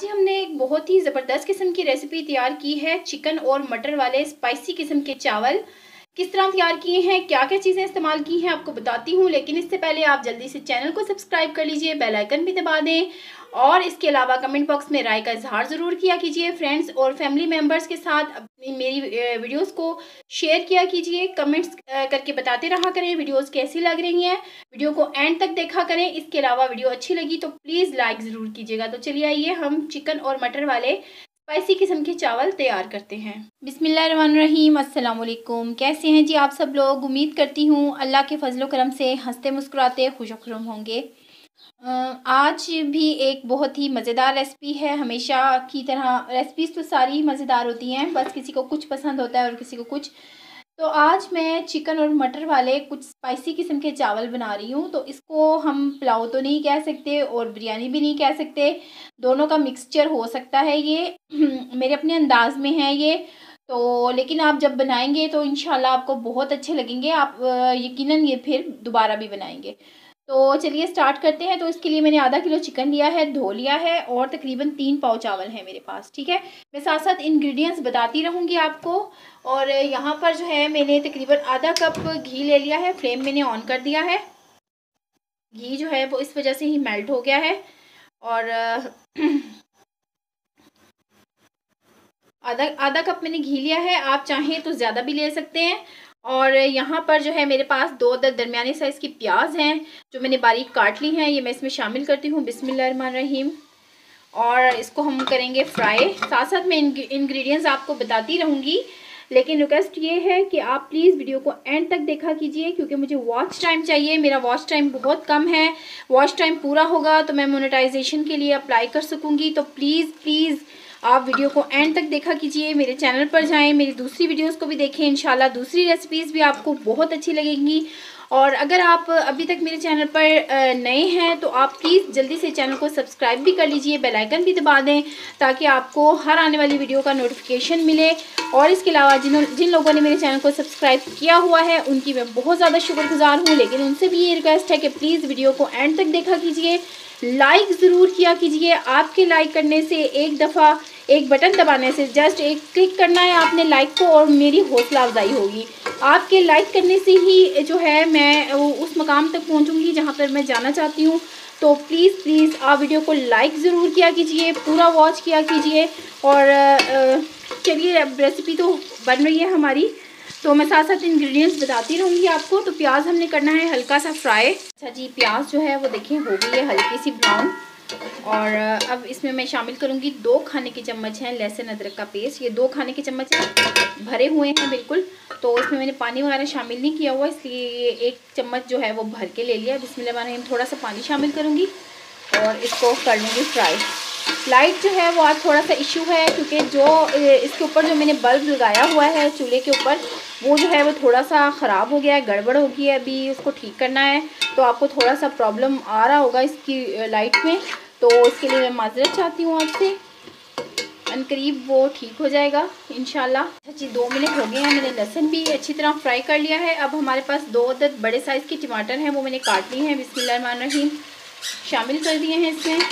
आज हमने एक बहुत ही ज़बरदस्त किस्म की रेसिपी तैयार की है, चिकन और मटर वाले स्पाइसी किस्म के चावल। किस तरह तैयार किए हैं, क्या क्या चीज़ें इस्तेमाल की हैं आपको बताती हूँ, लेकिन इससे पहले आप जल्दी से चैनल को सब्सक्राइब कर लीजिए, बेल आइकन भी दबा दें और इसके अलावा कमेंट बॉक्स में राय का इजहार ज़रूर किया कीजिए। फ्रेंड्स और फैमिली मेम्बर्स के साथ अपनी मेरी वीडियोस को शेयर किया कीजिए, कमेंट्स करके बताते रहा करें वीडियोस कैसी लग रही हैं। वीडियो को एंड तक देखा करें। इसके अलावा वीडियो अच्छी लगी तो प्लीज़ लाइक ज़रूर कीजिएगा। तो चलिए आइए हम चिकन और मटर वाले स्पाइसी किस्म के चावल तैयार करते हैं। बिस्मिल्लाहिर्रहमानिर्रहीम, अस्सलाम वालेकुम। कैसे हैं जी आप सब लोग? उम्मीद करती हूँ अल्लाह के फजलो करम से हंसते मुस्कुराते खुशखुश होंगे। आज भी एक बहुत ही मज़ेदार रेसिपी है। हमेशा की तरह रेसिपीज़ तो सारी ही मज़ेदार होती हैं, बस किसी को कुछ पसंद होता है और किसी को कुछ। तो आज मैं चिकन और मटर वाले कुछ स्पाइसी किस्म के चावल बना रही हूँ। तो इसको हम पुलाव तो नहीं कह सकते और बिरयानी भी नहीं कह सकते, दोनों का मिक्सचर हो सकता है ये। मेरे अपने अंदाज में है ये। तो लेकिन आप जब बनाएंगे तो इंशाल्लाह आपको बहुत अच्छे लगेंगे। आप यकीनन ये फिर दोबारा भी बनाएंगे। तो चलिए स्टार्ट करते हैं। तो इसके लिए मैंने आधा किलो चिकन लिया है, धो लिया है, और तकरीबन 3 पाव चावल हैं मेरे पास। ठीक है, मैं साथ साथ इंग्रेडिएंट्स बताती रहूँगी आपको। और यहाँ पर जो है मैंने तकरीबन आधा कप घी ले लिया है। फ्लेम मैंने ऑन कर दिया है। घी जो है वो इस वजह से ही मेल्ट हो गया है। और आधा कप मैंने घी लिया है। आप चाहें तो ज़्यादा भी ले सकते हैं। और यहाँ पर जो है मेरे पास 2 दरमियाने साइज़ की प्याज हैं जो मैंने बारीक काट ली हैं। ये मैं इसमें शामिल करती हूँ। बिस्मिल्लाहिर्रहमानिर्रहीम। और इसको हम करेंगे फ्राई। साथ साथ मैं इंग्रेडिएंट्स आपको बताती रहूँगी, लेकिन रिक्वेस्ट ये है कि आप प्लीज़ वीडियो को एंड तक देखा कीजिए, क्योंकि मुझे वॉच टाइम चाहिए। मेरा वॉच टाइम बहुत कम है। वॉच टाइम पूरा होगा तो मैं मोनेटाइजेशन के लिए अप्लाई कर सकूँगी। तो प्लीज़ आप वीडियो को एंड तक देखा कीजिए। मेरे चैनल पर जाएं, मेरी दूसरी वीडियोस को भी देखें। इंशाल्लाह दूसरी रेसिपीज़ भी आपको बहुत अच्छी लगेंगी। और अगर आप अभी तक मेरे चैनल पर नए हैं तो आप प्लीज़ जल्दी से चैनल को सब्सक्राइब भी कर लीजिए, बेल आइकन भी दबा दें, ताकि आपको हर आने वाली वीडियो का नोटिफिकेशन मिले। और इसके अलावा जिन लोगों ने मेरे चैनल को सब्सक्राइब किया हुआ है उनकी मैं बहुत ज़्यादा शुक्रगुजार हूँ, लेकिन उनसे भी ये रिक्वेस्ट है कि प्लीज़ वीडियो को एंड तक देखा कीजिए, लाइक ज़रूर किया कीजिए। आपके लाइक करने से, एक दफ़ा एक बटन दबाने से, जस्ट एक क्लिक करना है आपने लाइक को, और मेरी हौसला अफजाई होगी। आपके लाइक करने से ही जो है मैं उस मकाम तक पहुंचूंगी जहां पर मैं जाना चाहती हूं। तो प्लीज़ आप वीडियो को लाइक ज़रूर किया कीजिए, पूरा वॉच किया कीजिए। और चलिए अब रेसिपी तो बन रही है हमारी, तो मैं साथ साथ इंग्रेडिएंट्स बताती रहूँगी आपको। तो प्याज हमने करना है हल्का सा फ्राई। अच्छा जी, प्याज जो है वो देखिए हो गई है हल्की सी ब्राउन। और अब इसमें मैं शामिल करूँगी 2 खाने के चम्मच हैं लहसुन अदरक का पेस्ट। ये 2 खाने के चम्मच हैं, भरे हुए हैं बिल्कुल। तो इसमें मैंने पानी वगैरह शामिल नहीं किया हुआ, इसलिए ये 1 चम्मच जो है वो भर के ले लिया। बिस्मिल्लाह, थोड़ा सा पानी शामिल करूँगी और इसको कर लूँगी फ्राई। लाइट जो है वो आज थोड़ा सा इशू है, क्योंकि जो इसके ऊपर जो मैंने बल्ब लगाया हुआ है चूल्हे के ऊपर, वो जो है वो थोड़ा सा ख़राब हो गया है, गड़बड़ हो गई है। अभी उसको ठीक करना है, तो आपको थोड़ा सा प्रॉब्लम आ रहा होगा इसकी लाइट में। तो इसके लिए मैं माजरत चाहती हूँ आपसे। अनकरीब वो ठीक हो जाएगा इंशाल्लाह। अच्छा जी, 2 मिनट हो गए हैं। मैंने लहसुन भी अच्छी तरह फ्राई कर लिया है। अब हमारे पास 2 अदद बड़े साइज़ के टमाटर हैं, वो मैंने काट लिए हैं। बिस्मिल्लाहिर्रहमानिर्रहीम शामिल कर दिए हैं इसमें।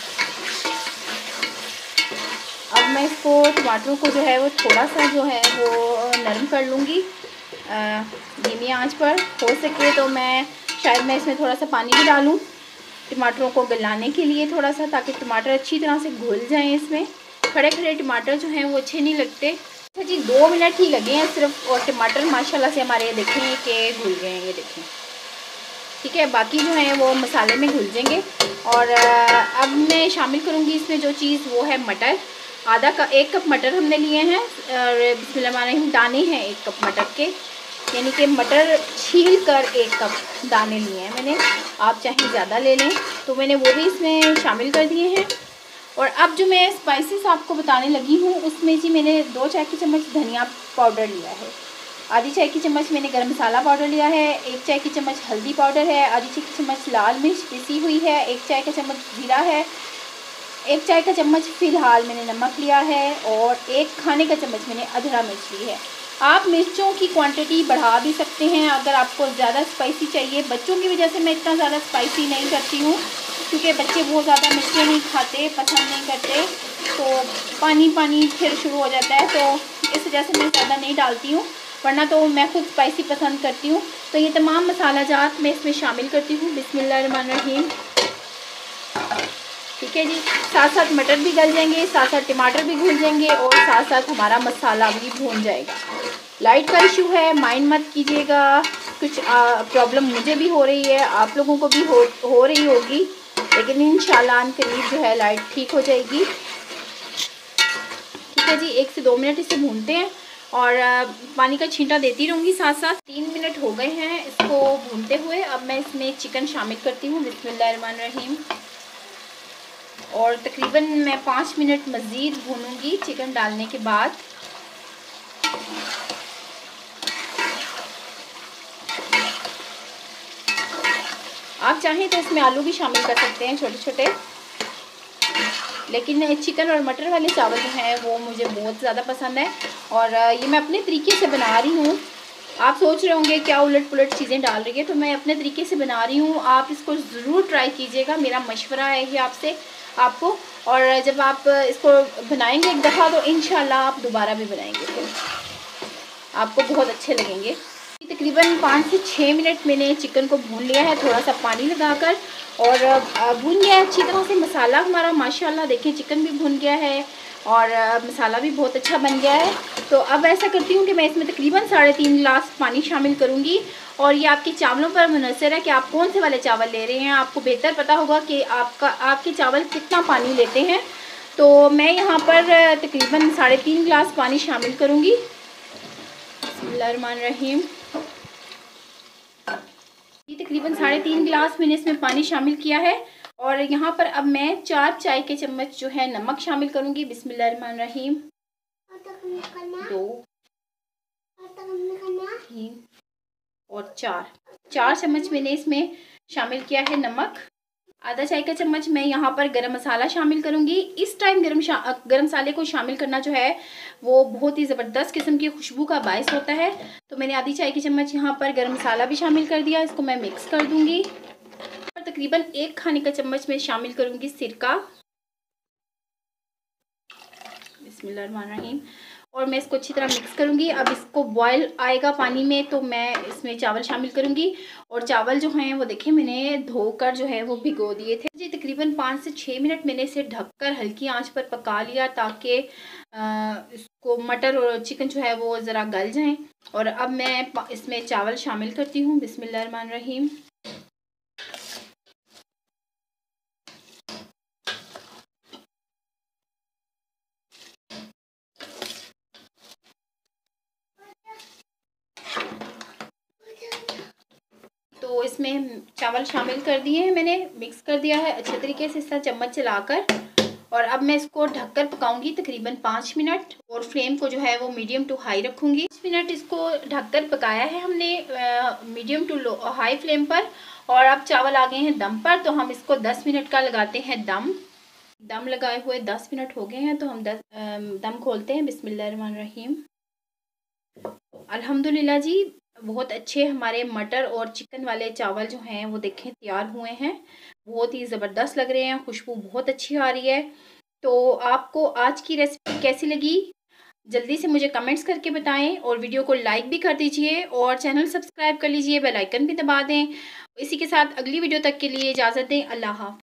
अब मैं इसको टमाटरों को जो है वो थोड़ा सा जो है वो नरम कर लूँगी धीमी आंच पर। हो सके तो मैं शायद मैं इसमें थोड़ा सा पानी भी डालूँ टमाटरों को गलाने के लिए थोड़ा सा, ताकि टमाटर अच्छी तरह से घुल जाएं इसमें। खड़े खड़े टमाटर जो हैं वो अच्छे नहीं लगते। अच्छा जी, 2 मिनट ही लगे हैं सिर्फ, और टमाटर माशाल्लाह से हमारे देखें कि घुल गए हैं, ये देखें। ठीक है, बाकी जो है वो मसाले में घुल जाएंगे। और अब मैं शामिल करूँगी इसमें जो चीज़, वो है मटर। 1 कप मटर हमने लिए हैं, और बिस्मिल्लाह दाने हैं 1 कप मटर के, यानी कि मटर छील कर 1 कप दाने लिए हैं मैंने। आप चाहे ज़्यादा ले लें। तो मैंने वो भी इसमें शामिल कर दिए हैं। और अब जो मैं स्पाइसेस आपको बताने लगी हूँ, उसमें जी मैंने 2 चाय की चम्मच धनिया पाउडर लिया है, आधी चाय की चम्मच मैंने गरम मसाला पाउडर लिया है, 1 चाय की चम्मच हल्दी पाउडर है, आधी चाय की चम्मच लाल मिर्च पिसी हुई है, 1 चाय का चम्मच जीरा है, 1 चाय का चम्मच फ़िलहाल मैंने नमक लिया है, और 1 खाने का चम्मच मैंने अधड़ा मिर्च ली है। आप मिर्चों की क्वांटिटी बढ़ा भी सकते हैं अगर आपको ज़्यादा स्पाइसी चाहिए। बच्चों की वजह से मैं इतना ज़्यादा स्पाइसी नहीं करती हूँ, क्योंकि बच्चे बहुत ज़्यादा मिर्चें नहीं खाते, पसंद नहीं करते। तो पानी पानी फिर शुरू हो जाता है, तो इस वजह से मैं ज़्यादा नहीं डालती हूँ, वरना तो मैं खुद स्पाइसी पसंद करती हूँ। तो ये तमाम मसाला जात मैं इसमें शामिल करती हूँ। बिस्मिल्लाहिर्रहमानिर्रहीम। ठीक है जी, साथ साथ मटर भी गल जाएंगे, साथ साथ टमाटर भी घुल जाएंगे और साथ साथ हमारा मसाला भी भून जाएगा। लाइट का इशू है, माइंड मत कीजिएगा, कुछ प्रॉब्लम मुझे भी हो रही है, आप लोगों को भी हो रही होगी, लेकिन इंशाल्लाह करीब जो है लाइट ठीक हो जाएगी। ठीक है जी, 1 से 2 मिनट इसे भूनते हैं और पानी का छींटा देती रहूँगी साथ साथ। 3 मिनट हो गए हैं इसको भूनते हुए। अब मैं इसमें चिकन शामिल करती हूँ। बिस्मिल्लाहिर्रहमानिर्रहीम। और तकरीबन मैं 5 मिनट मज़ीद भूनूंगी चिकन डालने के बाद। आप चाहें तो इसमें आलू भी शामिल कर सकते हैं छोटे छोटे, लेकिन चिकन और मटर वाले चावल जो हैं वो मुझे बहुत ज़्यादा पसंद है और ये मैं अपने तरीके से बना रही हूँ। आप सोच रहे होंगे क्या उलट पुलट चीज़ें डाल रही है, तो मैं अपने तरीके से बना रही हूँ। आप इसको ज़रूर ट्राई कीजिएगा, मेरा मशवरा है ये आपको। और जब आप इसको बनाएंगे एक दफ़ा तो इंशाल्लाह आप दोबारा भी बनाएंगे, फिर आपको बहुत अच्छे लगेंगे। तकरीबन 5 से 6 मिनट मैंने चिकन को भून लिया है, थोड़ा सा पानी लगाकर, और भून गया है अच्छी तरह से मसाला हमारा। माशाल्लाह देखें चिकन भी भून गया है और मसाला भी बहुत अच्छा बन गया है। तो अब ऐसा करती हूँ कि मैं इसमें तकरीबन 3.5 गिलास पानी शामिल करूँगी। और ये आपके चावलों पर मुनहसर है कि आप कौन से वाले चावल ले रहे हैं। आपको बेहतर पता होगा कि आपके चावल कितना पानी लेते हैं। तो मैं यहाँ पर तकरीबन 3.5 गिलास पानी शामिल करूँगी। बिस्मिल्लाहिर्रहमानिर्रहीम। ये तकरीबन 3.5 गिलास मैंने इसमें पानी शामिल किया है। और यहाँ पर अब मैं 4 चाय के चम्मच जो है नमक शामिल करूँगी। बिस्मिल्लाहिर्रहमानिर्रहीम। 2, 3 और 4 चम्मच मैंने इसमें शामिल किया है नमक। आधा चाय का चम्मच मैं यहाँ पर गरम मसाला शामिल करूँगी। इस टाइम गरम मसाले को शामिल करना जो है वो बहुत ही ज़बरदस्त किस्म की खुशबू का बायस होता है। तो मैंने आधी चाय की चम्मच यहाँ पर गरम मसाला भी शामिल कर दिया। इसको मैं मिक्स कर दूँगी। तकरीबन 1 खाने का चम्मच मैं शामिल करूँगी सिरका। बिस्मिल्लाहिर्रहमानिर्रहीम। और मैं इसको अच्छी तरह मिक्स करूँगी। अब इसको बॉयल आएगा पानी में तो मैं इसमें चावल शामिल करूँगी। और चावल जो हैं वो देखें मैंने धोकर जो है वो भिगो दिए थे जी। तकरीबन 5 से 6 मिनट मैंने इसे ढककर हल्की आंच पर पका लिया ताकि इसको मटर और चिकन जो है वो ज़रा गल जाएं। और अब मैं इसमें चावल शामिल करती हूँ। बिस्मिल्लाहिर्रहमानिर्रहीम। तो इसमें चावल शामिल कर दिए हैं मैंने, मिक्स कर दिया है अच्छे तरीके से इस तरह चम्मच चलाकर। और अब मैं इसको ढककर पकाऊंगी तकरीबन 5 मिनट। और फ्लेम को जो है वो मीडियम टू हाई रखूंगी। 5 मिनट इसको ढककर पकाया है हमने मीडियम टू हाई फ्लेम पर। और अब चावल आ गए हैं दम पर, तो हम इसको 10 मिनट का लगाते हैं दम लगाए हुए 10 मिनट हो गए हैं, तो हम दम खोलते हैं। बिस्मिल्लाहिर्रहमानिर्रहीम। अल्हम्दुलिल्लाह जी, बहुत अच्छे हमारे मटर और चिकन वाले चावल जो हैं वो देखें तैयार हुए हैं। बहुत ही ज़बरदस्त लग रहे हैं, खुशबू बहुत अच्छी आ रही है। तो आपको आज की रेसिपी कैसी लगी जल्दी से मुझे कमेंट्स करके बताएं। और वीडियो को लाइक भी कर दीजिए और चैनल सब्सक्राइब कर लीजिए, बेल आइकन भी दबा दें। इसी के साथ अगली वीडियो तक के लिए इजाज़त दें। अल्लाह हाफ़िज़।